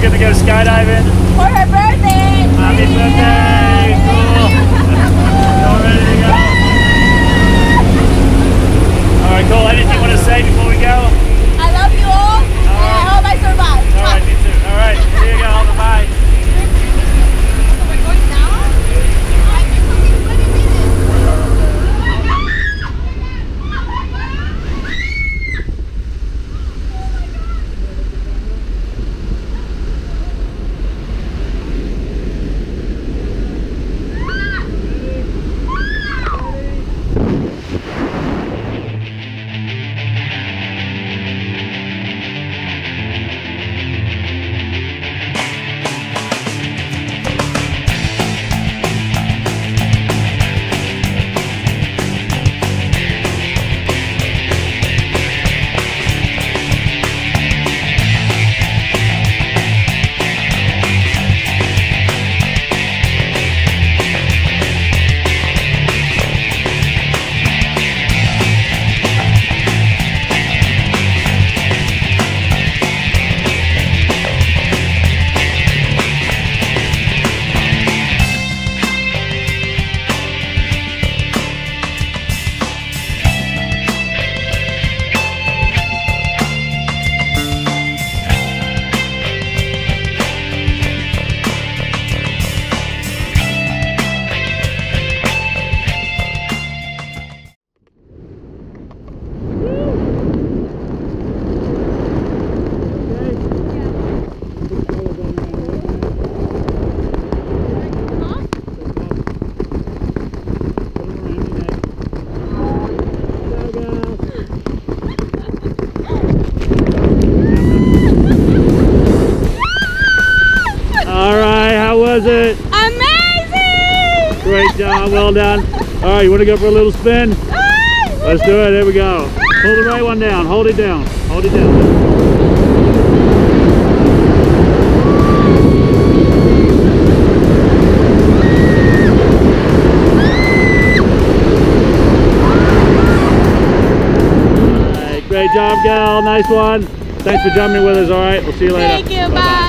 get to go skydiving. For her birthday! Happy birthday! Cool. Y'all ready to go? Alright, cool. Anything you want to say before we go? I love you all, and I hope I survive. Alright, me too. Alright, here you go. Bye-bye. So we're going now? I think we'll be 20 minutes. Was it? Amazing! Great job, well done. All right, you want to go for a little spin? Let's do it, here we go. Pull the right one down, hold it down, hold it down. All right, great job, gal, nice one. Thanks for jumping with us, all right? We'll see you later. Thank you, bye.